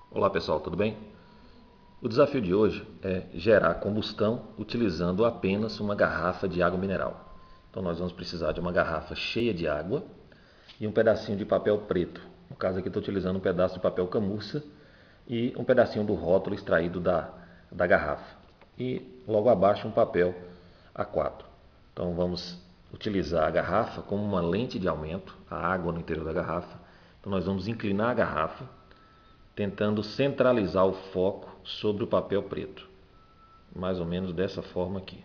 Olá pessoal, tudo bem? O desafio de hoje é gerar combustão utilizando apenas uma garrafa de água mineral. Então nós vamos precisar de uma garrafa cheia de água e um pedacinho de papel preto. No caso aqui estou utilizando um pedaço de papel camurça e um pedacinho do rótulo extraído da garrafa. E logo abaixo um papel A4. Então vamos utilizar a garrafa como uma lente de aumento, a água no interior da garrafa. Então nós vamos inclinar a garrafa tentando centralizar o foco sobre o papel preto, mais ou menos dessa forma aqui.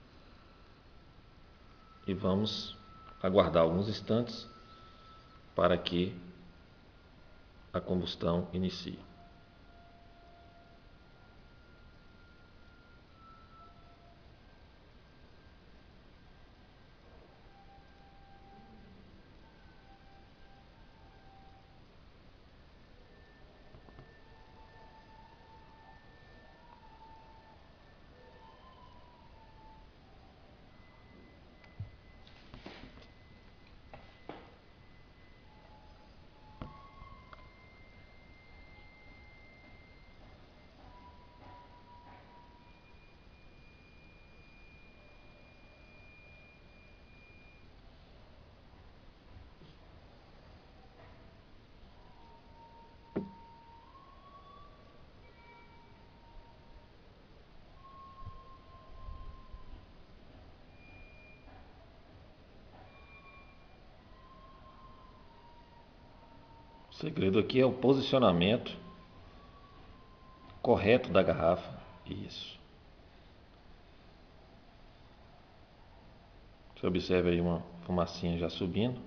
E vamos aguardar alguns instantes para que a combustão inicie. O segredo aqui é o posicionamento correto da garrafa. Isso. Você observa aí uma fumacinha já subindo.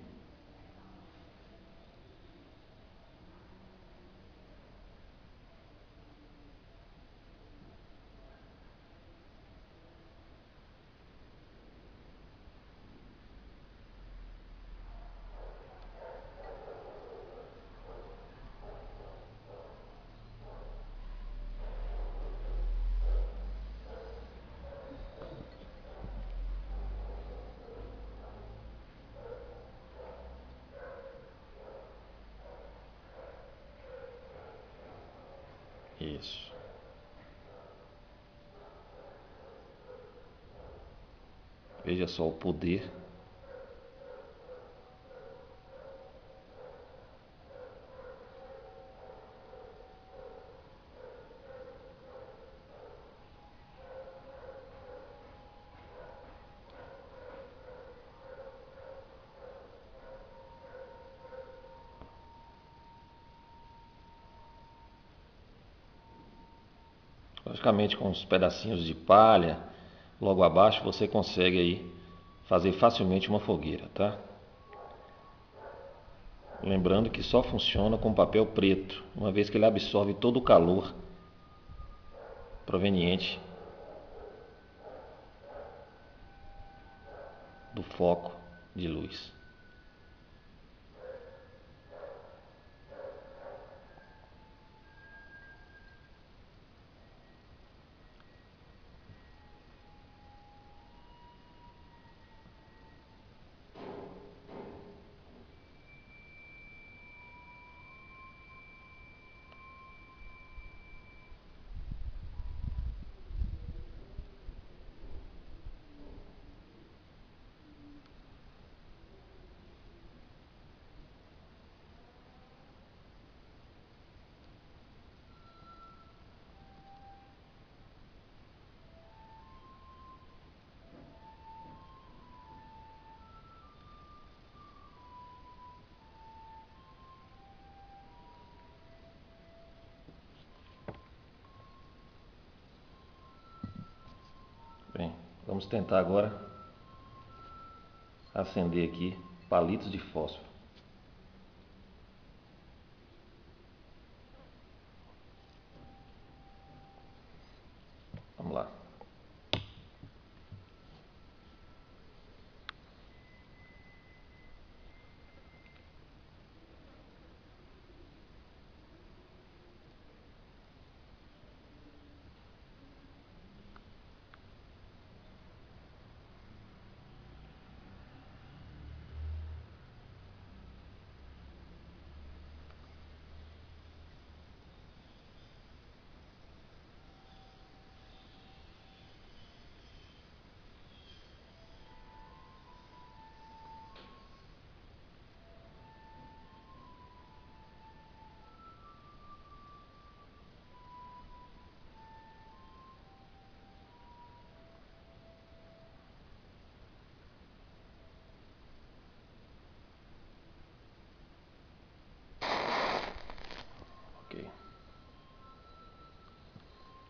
Isso. Veja só o poder. Logicamente com os pedacinhos de palha logo abaixo você consegue aí fazer facilmente uma fogueira, tá? Lembrando que só funciona com papel preto, uma vez que ele absorve todo o calor proveniente do foco de luz. Bem, vamos tentar agora acender aqui palitos de fósforo. Vamos lá.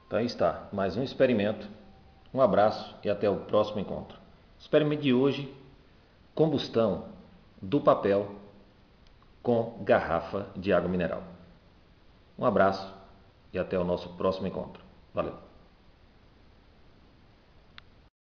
Então aí está, mais um experimento. Um abraço e até o próximo encontro. Experimento de hoje, combustão do papel com garrafa de água mineral. Um abraço e até o nosso próximo encontro. Valeu!